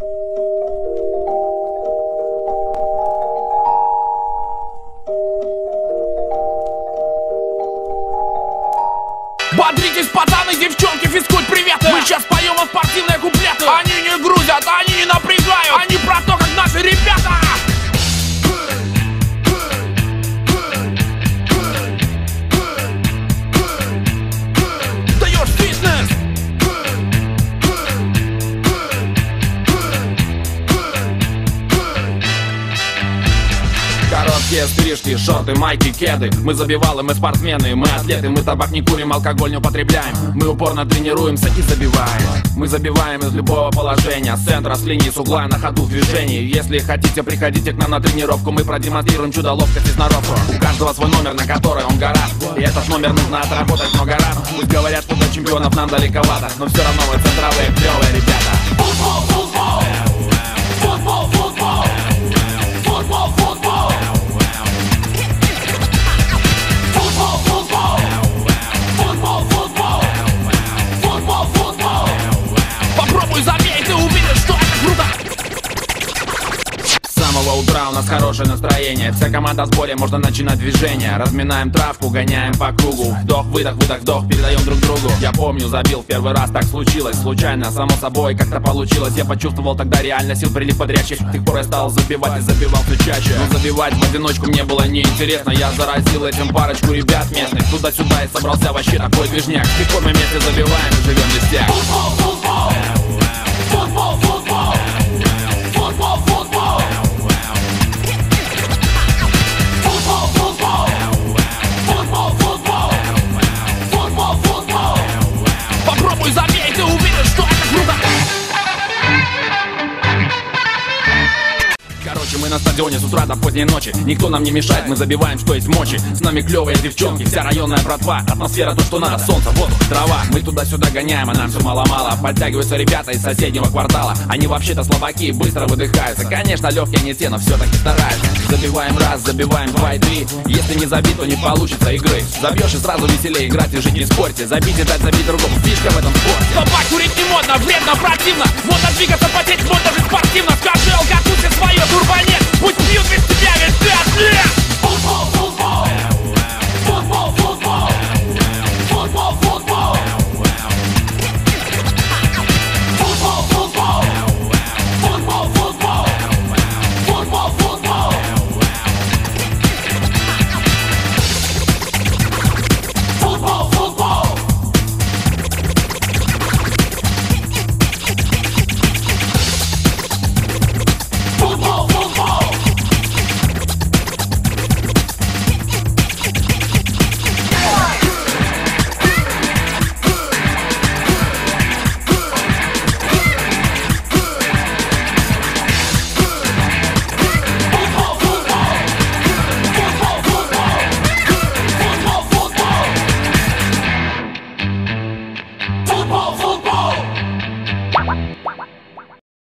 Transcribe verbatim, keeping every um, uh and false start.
Бодритесь, пацаны, девчонки, физкульт, привет! Мы сейчас поем о спортивные куплеты. Они не грузят, они не напрягают. Они про то, как наши ребята. Даешь фитнес. Короткие стрижки, шорты, майки, кеды. Мы забивалы, мы спортсмены, мы атлеты. Мы табак не курим, алкоголь не употребляем. Мы упорно тренируемся и забиваем. Мы забиваем из любого положения, с центра, с линии, с угла, на ходу в движении. Если хотите, приходите к нам на тренировку. Мы продемонстрируем чудо ловкость и сноровку. У каждого свой номер, на который он гораст. И этот номер нужно отработать много раз. Пусть говорят, что до чемпионов нам далековато, но все равно вы центровые, клевые ребята. Футбол, футбол, футбол, футбол, футбол, футбол. Попробуй забей, ты увидишь, что это круто! С самого утра у нас хорошее настроение. Вся команда в сборе, можно начинать движение. Разминаем травку, гоняем по кругу. Вдох, выдох, выдох, вдох, передаем друг другу. Я помню, забил в первый раз, так случилось. Случайно, само собой, как-то получилось. Я почувствовал тогда реально сил прилив бодрящий. С тех пор я стал забивать и забивал все чаще. Но забивать в одиночку мне было неинтересно. Я заразил этим парочку ребят местных. Туда-сюда и собрался вообще такой движняк. С тех пор мы вместе забиваем и живем без всех. Футбол, футбол, футбол, футбол, футбол, футбол. Футбол, футбол, футбол, футбол, футбол, футбол. Попробуй забей, ты увидишь, что это круто. Короче, мы на стадионе с утра до поздней ночи. Никто нам не мешает, мы забиваем, что есть мочи. С нами клевые девчонки, вся районная братва. Атмосфера то, что надо, солнце, воздух, трава. Мы туда-сюда гоняем, а нам все мало-мало. Подтягиваются ребята из соседнего квартала. Они вообще-то слабаки, быстро выдыхаются. Конечно, легкие не те, но все-таки стараются. Забиваем раз, забиваем два и три. Если не забить, то не получится игры. Забьешь и сразу веселее играть и жить не спорьте. Забить и дать забить другому, фишка в этом спорте. Табак курить не модно, вредно, противно. Вот отвиг